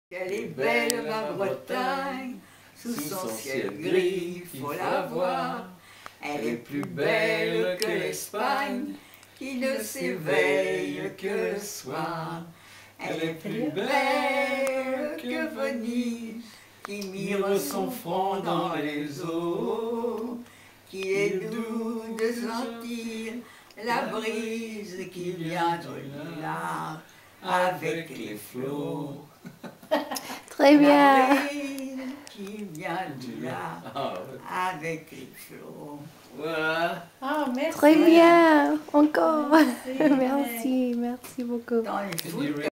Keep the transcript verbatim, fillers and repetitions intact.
Elle est belle ma Bretagne, sous son ciel gris, faut la voir. Elle est plus belle que l'Espagne, qui ne s'éveille que le soir. Elle est plus belle que Venise, qui mire son front dans les eaux, qui est doux de sentir la brise qui vient du large avec les flots. Très bien. La brise qui vient du large avec les flots. Voilà. Ah, merci. Très bien. Encore. Merci. Merci, merci beaucoup. Dans les foot,